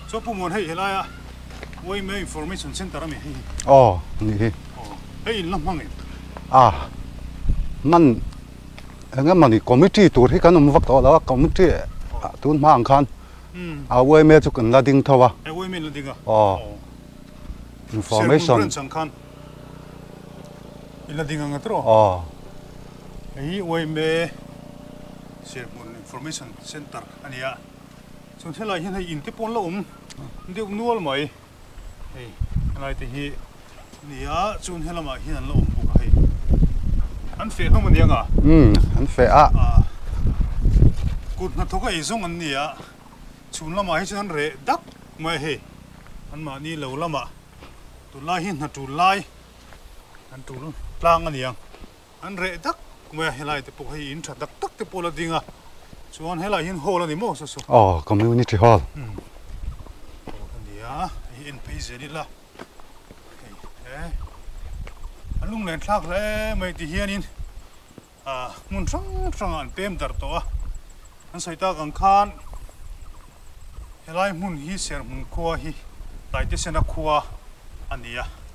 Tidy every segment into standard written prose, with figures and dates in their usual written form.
số phụ môn hay là à với mấy information center này นี่ hay lắm măng àมันงั้นมันนี่ committee ตัวที่กันมันวักต่อแล้ว committee ตัวมาอังคารเอาไว้เมื่อจุกันละดิ้งเท่าว่าเอาไว้เมื่อละดิ้ง information เรื่องสำคัญละดิ้งกันตัวไอ้ไว้เมื่อSerhmun information center อันนี้ส่วนที่เราเห็นให้อินที่ปนละเดี๋ยวนัวไหมอะไรที่นี่ส่วนที่เรามาเห็นละบุกให้อันเฟซมันยังอันเฟซกูนัดทุกไอ้ส่งอันนี้ส่วนละมาให้ฉันเรดักไม่ให้อันมานี่เราละมาตุลาหินนัดตุลายอันตุลปลางอันยังอันเรดักเมื่อเฮลัยแต่พวกให้อินชัดดักตักแต่พวกเราดิ้งส่วนเฮลัยหินโฮลนี่มั่วสุด community hall อันนี้อินพีเซนี่ละอันลุงเล่นทักเลยไม่ที่เฮียนินมุนช่างอันเต็มดัดตัวอันใส่ตากังคานเฮลัยมุนฮีเสียมุนคัวฮีไต่เจสนาคัวอันนี้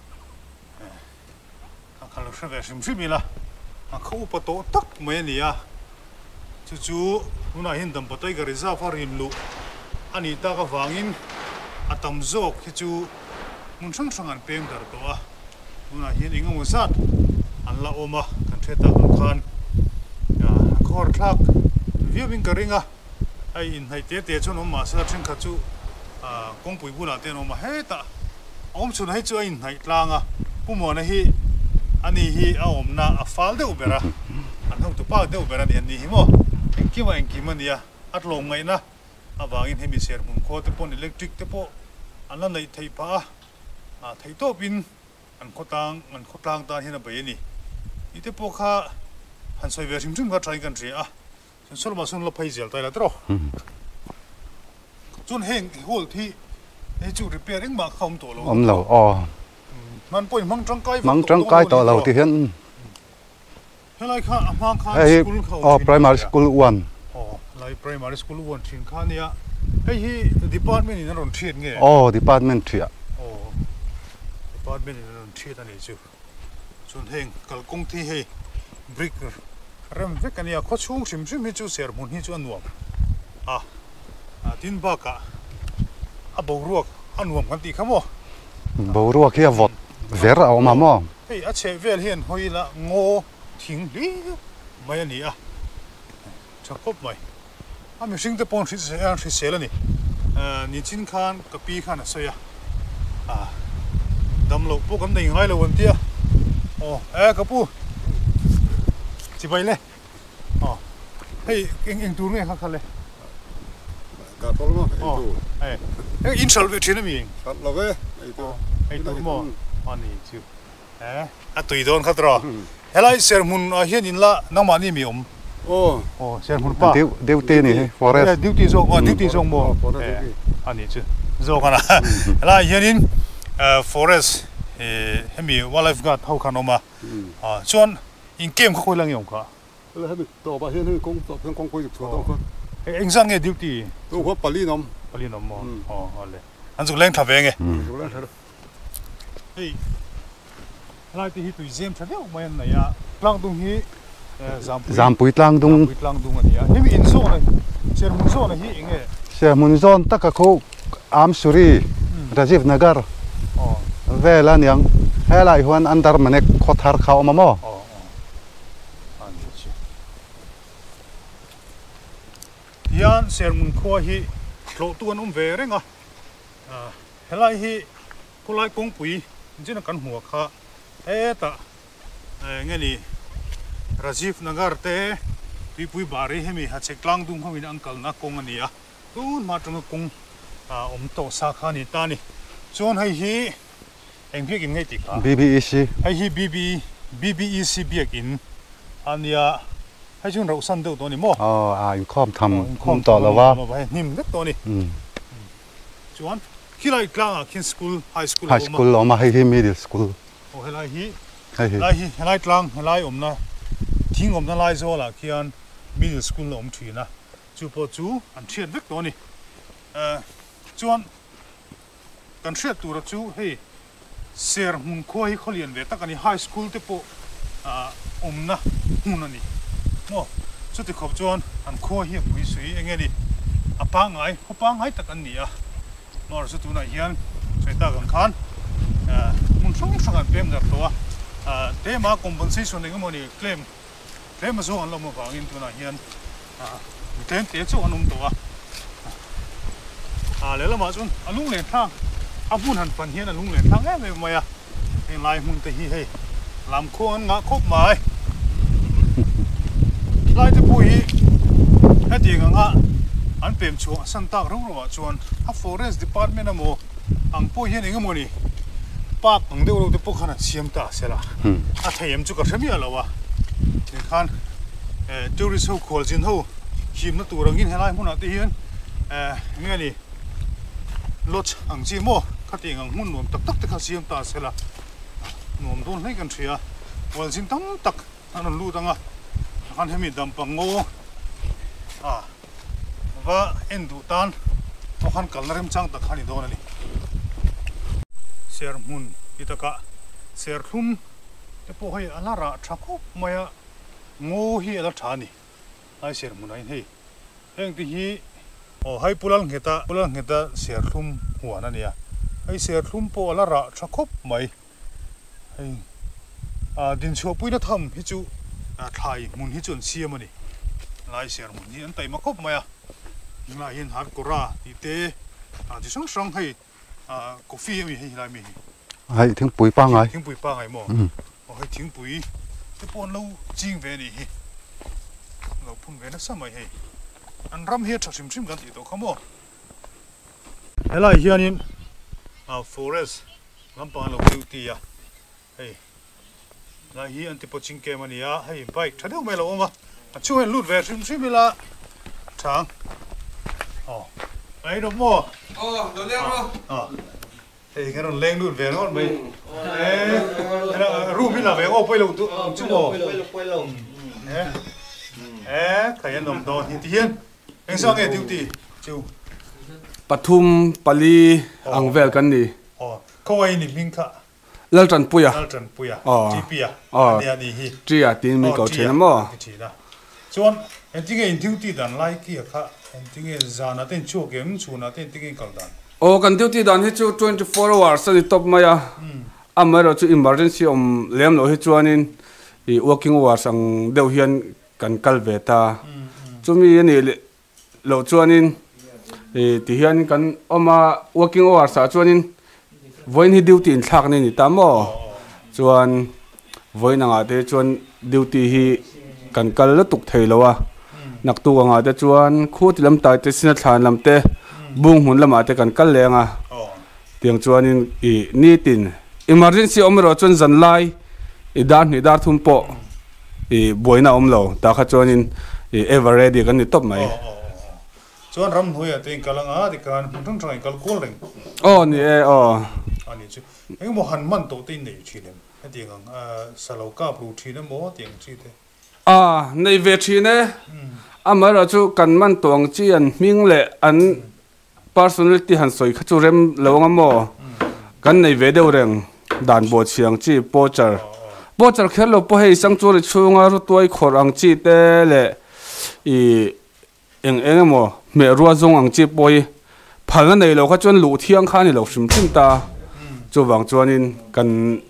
ข้าเราเชื่อว่าสิ่งมีละเขาอุปโตตักไม่เนี่ยจู่ๆนู่นเห็นดำปะตัยกับริซาฟารินลูอันนี้ตากระฟังอินอัตมโจกจู่มุนช่างอันเป็นดาร์ตัวนู่นเห็นอิงมุสัดอันละอมกันเทตากันขันคอร์ทักวิวมิงกริงไอ้อินไฮเตะชนอมมาสลับเช่นขัดจู่กงปุยบุลาเตนอมมาเฮตาอมชนให้จู่อินไฮตลางผู้มอนะฮีอันนี้ฮีเอาอมนาฟัลเดอุเบระอันนั้นตัวป้าเดอุเบระเนี่ยนี่ฮิโมเอ็งกี้มันเนี่ยอัดลงไงนะอาบางอินให้มีเสียมุนโคตรปนอิเล็กทริกเตปอันนั้นในไทยป้าไทยโตปินอันโคตังตาเห็นอะไรนี่อีเตปข้าหันใส่เวอร์ชิมก็ใช้กันสิส่วนมาส่วนเราไปเจลตายแล้วตรอจนเฮงโฮลที่ไอ้จุดรีเปย์เองมาเข้าตัวเรามันป่วยมังจังไกต่อเราที่เห็นเฮ้ยค่ะมังค่าสกูลเขา primary school 1 ไล่ primary school 1ทิ้งค่าเนี่ยเฮ้ย department นี่นั่นรอนเทียนไง department เทีย department นี่นั่นรอนเทียนอันนี้จู่ส่วนเฮงกัลกงที่เฮ brick เริ่มเวกันเนี่ยเขาชุ่มให้จู่เสียร์มุนให้จู่อันวมดินบ้ากะบ่รัวอันวมกันตีขโมบ่รัวแค่วอดเวรเอามามั่งเฮ้ยเชฟเวลเห็นหอยละโง่ทิ้งดิไม่อันนี้จะครบไหมมีสิ่งที่ปนที่เสียแล้วนี่นี่จินคานกับปีคานอะไรสักดำโลพวกกันได้ยังไงล่ะวันที่กับปูจิไปเลยเฮ้ยเอ็งดูไงครับเลยกาดพอแล้วมั้งอินสตอลเวทีนั่นมีเราเว้ยไอ้ตัวมั่วอันนี้จู่ตุยโดนขัดรอเฮลัยเซอร์มุนเฮียนินละน้องมานี่มีเซอร์มุนป้าดิวตี้นี่ forest ดิวตี้ซงบ่อันนี้จู่โจกันนะเฮลัยเฮียนินforestให้มีว่าไลฟ์การ์ดเท่ากันออกมาส่วนอินเกมเขาคุยเรื่องยังค่ะแล้วให้ต่อไปเห็นกงคุยกับชัวร์ต้องคนเอ็งสั่งไงดิวตี้ตัวเขาปารีนอมอะไรอันสุดแรงทับเองไงเฮ้ยลายที่ตุยเซียมฉันเดียวมันไหนกลางตรงนี้จามปุยกลางตรงอันนี้เฮ้ยมีอินโซ่เลยเชียร์มุนโซ่เลยเฮ้ยเองเชียร์มุนโซ่ตะกะเขาอัมสุรีราจีฟนการ์เวลาเนี่ยเฮลัยฮวนอันดาร์มันเอกขดหาเขามาโม่ยันเชียร์มุนคัวเฮ้ยโลตัวนุ่มเวรงเฮลัยเฮ้ยผู้ไล่กงปุยจริงๆกันหัวข้าตาเงี้ยนี่ราจีฟนักการเตะปุยบารีให้มีฮัจเจกลางดุงเขามีอังกฤษนักกงอันนี้ตู้มาตรงกงโตสาขานี่ตานี่ส่วนให้ฮีเอ็งเพียกินไงติค่ะ BBEC ให้ฮี BBEC เบียกินอันนี้ให้ช่วงเราสั่นเดียวตัวนี้มั้งอินคอมทำคุมต่อแล้วว่านิ่มเล็กตัวนี้ส่วนที่ไรกลางคินสคูลไฮสคูลออกมาให้มิดเดิลสคูลเฮลัยฮีเฮลัยกลางเฮลัยนะทิ้งนะไล่โซ่ละคิอันมิดเดิลสคูลถือนะจู่พอจู่อันเชียนเล็กตัวนี้ส่วน kan hriat tur chu hei Serhmun khua hi kholian ve tak ani high school te po omna hun ani mo chu ti khop chuan an khua hi pui sui engeni apa ngai tak an ni a nor chu tuna hian choita kan khan mun song an pem dar to a tema compensation engmoni claim zo an lo mo wangin tuna hian claim te chu anum to le lama chun alung len thang abun han pan hian alung len thang em maya en lai mun te hi hei lam kho an nga khop mai lai te pu hi heti nga an pem chu san tak ro ro chuan a forest department amo ang po hian engmoni pak ang deuh lo te po khana siam ta sela a thayem chu ka thami alawa ni khan tourist ho khol jin ho him na turangin helai mun ate hian nge ni lot ang chi mo khati ang mun nom tak tak te kha siam ta sela nom don nei kan thia wal jin tam tak an lu danga khan hemi dam pango và endu tan o khan kalnarem chang tak khani don ani Serhmun itaka Serhmun te po hei alara thako maya ngo hi ala thani ai Serhmun ai hei eng ti hi o hai pulal ngeta Serhmun huan ania ai Serhmun po alara thako mai hei din cho puina tham hi chu thai mun hi chun siam ani lai Serhmun ni an tai ma khop maya nga hin har kora ite ji sang hei coffee mi hei lai mi hay thing pui pa ngai mo o hei thing pui te pon lo jing ve ni hi lo phun ve na samai hei an ram hi thachim chim kan ti to khamo helai hianin forest lampa lo beauty ya hei la hi an ti poching ke mania hei bike thadeu me lo ma chu hen lut ve chim la thang ấy đúng không? Đồ đen không? Thì cái nó lên luôn về nó mày. Ru biết là về ô quay lâu tụ chứ bộ. Quay lâu. Cái anh nằm đó thì thiên. Anh sao nghe tiêu tì? Chú. Pathum Pali ang vel kan ni. Câu ấy ni mình cả. Lal tran puya. GP à. Anh đi hi. Tria tin mi ko chen mo. Chuan anh tiếng anh tiêu tì đàn like kia cả. Anh tiếng anh zana tên chuột game chuột na tên tiếng anh cầu đàn. Kan duty dan hi chu 24 hours ani top maya. Amaro chu emergency lem lo hi chuanin I working hours ang deuh hian kan kal ve ta. Chumi ani lo chuanin ti hian kan oma working hours a chuanin voin hi duty in thak ni ta mo. Chuan voin anga te chuan duty hi kan kal la tuk thei lo wa. Nak tu anga te chuan khu ti lam Taitesena thlan lam te bung hun lama te kan kal lenga tiang chuanin ni tin emergency omro chun zan lai dan ni dar thum po boina omlo ta kha chuanin ever ready kan ni top mai chuan ram hoi ate kalanga ti kan thang thang kal kol reng ni ani chu eng mo han man to tin nei chilem ati ngang saloka pru thina mo tiang chi te nei ve thine amara chu kan man tong chi an ming le an personality han soi kha chu rem lawanga mo kan nei ve deu reng dan bo chiang chi pocher khelo po hei sang chu ri chunga ru toi khor ang chi te le eng mo me ruwa zong ang chi poi phalna nei lo kha chon lu thiang kha ni lo sim tim ta chu wang chuanin kan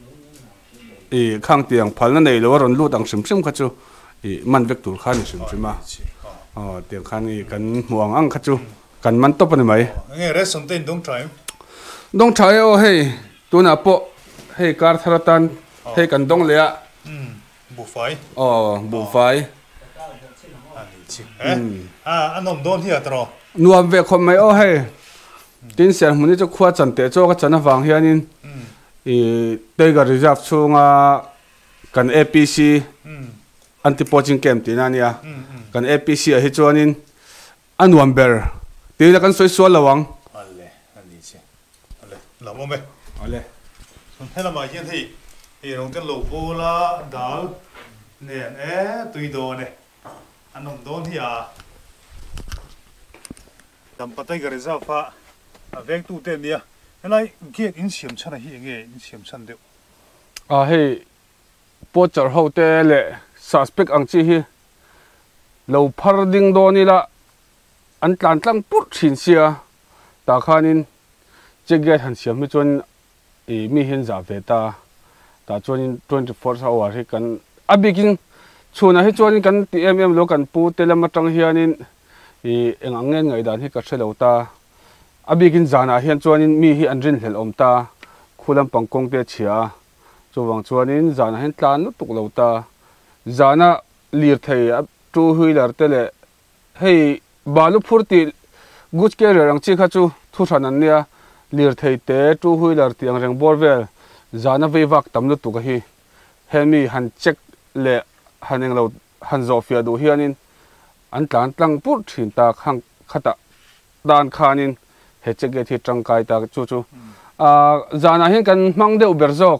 khang tiang phalna nei lo ron lu dang sim kha chu man vek tur kha ni sim ma tiang kha ni kan muang ang kha chu kan man top ani mai nge reson ten dong thai o hei tuna po hei kar tharatan hei kan dong le a bu fai bu fai ani chi anom don hi atro nuam ve khom mai o hei tin Serhmun ni chu khua chan te cho ka chana wang hianin tega reserve chunga kan APC anti poaching camp tinania kan APC a hi chuanin anuam ber tila kan soi so lawang ale ani che ale lamo me ale son hela ma hian hei rong ten lo bola dal ne tui do ne anom don hi dam patai ga reserve fa vek tu te nia lại gate in xiêm chân hi nghe in xiêm chân đều hey pot char ho te le suspect ang chi hi lo phar ding do ni la an tlan tlang put thin sia ta khanin chege han siam mi chon mi hin za ve ta chuan 24 hour hi kan abikin chuna hi chuan kan tmm lo kan pu telama tang hianin engangen ngai dan hi ka thelo ta abikin zana hian chuanin mi hi anrin hlel om ta khulam pangkong te chhia chuwang chuanin zana hin tlan lutuk lo ta zana lir thei two wheeler tele hei balu phurti guch ke rang chi kha chu thu thanan nia lir thei te two wheeler tiang reng borvel zana vewak tam lutuk hi hemi han check le haneng lo han zofia du hianin an tlan tlang pur thin ta khang khata dan khanin he chege thi tangkai ta chu zana hian kan mang deuh ber zawk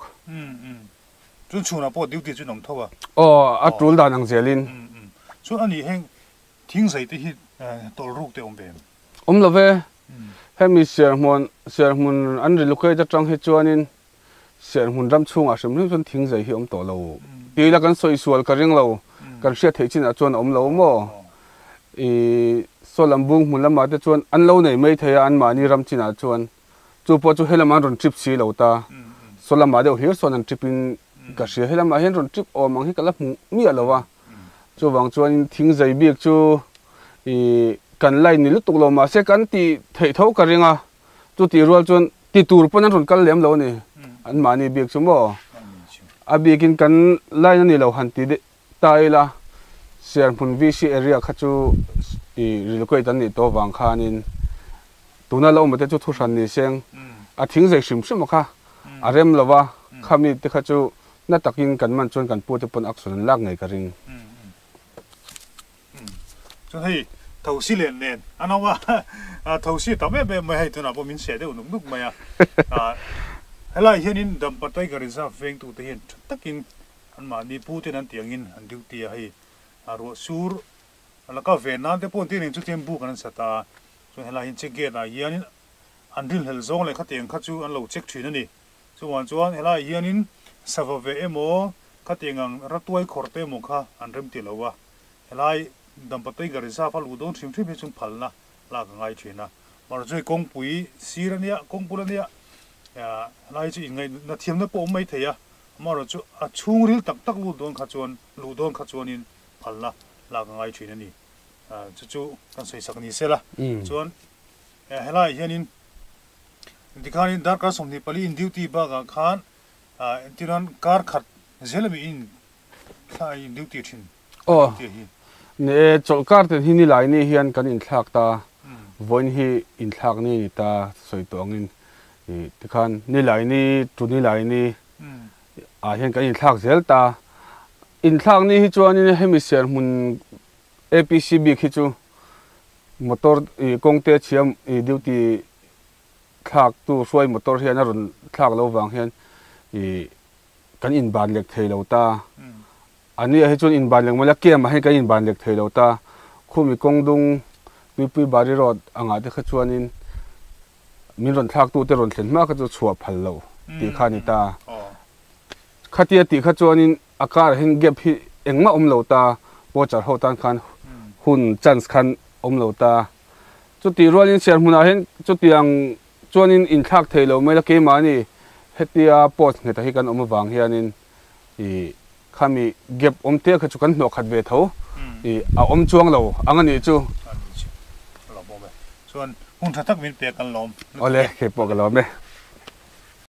chu chuna po duty chu nom thowa atul dan ang zelin chu ani heng thing sai te hi tol ruk te om ve love hemi serhmun an relocate ta tang hi chuanin serhmun ram chunga shimrim chun thing zai hi om to lo ti la kan soi sual ka ring lo kan hria thei chin a chuan om lo mo solambung mulama te chuan an lo nei mai theya an mani ram china chuan chu po chu helama ron trip si lo ta solama deuh hir son an tripin ka hria helama hen ron trip o mang hi kala mi alowa chu wang chuan thing zai biak chu kan lai ni lutuk lo ma se kan ti thei tho ka ringa chu ti rual chuan ti tur pon an ron kal lem lo ni an mani biak chu mo abikin kan lai ni lo han ti de taila Serhmun VC area khachu relocate an ni to wang khanin tuna lo mate chu thusan ni seng a thing zai shim shim kha arem lova khami te khachu na takin kan man chon kan pu te pon action lak ngai ka ring chu hei thau si len nen anawa thau si ta me me hai tuna po min se de unuk nuk maya helai hianin dam patai ka reserve veng tu te hin takin an ma ni pu te nan tiangin an duty a hi aro sur alaka vena te pon tin chu tempu kan sata so hela hin check gate a hianin andil hel zong le khateng khachu an lo check thin ani chuan hela hianin savave emo khatengang ratuai khorte mo kha anrem ti lowa helai dampatai gari sa phal udon thim thim chun phalna la ka ngai thina mar joi kongpui sirania kongpulania ya lai chi ngai na thiam na po mai theya mar chu a chungril tak tak ludon khachuan in phalna la ka ngai thina ni chu kan sei sakni sela chuan helai hianin dikhanin darka somni pali in duty ba ga khan tiran kar khat zelami in khai duty thin ne cholkar te hini lai ni hian kan in thlak ta voin hi in thlak ni ta soi tongin tikhan ni lai ni tu ni lai ni a hian kan in thlak zel ta in thlak ni hi chuan in hemisphere mun APCB khi chu motor kongte chiam duty thlak tu suai motor hian a ron thlak lo wang hian kan in ban lek thei lo ta ani hi chun in ban lek mala ke ma he ka in ban lek thei lo ta khumi kongdung pipi bari road anga te khachuanin min ron thak tu te ron thlen ma ka chu chhuwa phal lo ti khani ta khatia ti khachuanin akar hin gap hi engma lo ta pochar ho tan khan hun chance khan lo ta chu ti rolin Serhmun a hen chu tiang chuanin in thak thei lo mela ke ma ni hetia post nge ta hi kan wang hianin khami gap te kha chu kan no khat ve tho a chuang lo angani chu chuan hun thatak min pe kan lom ole ke po ka lo me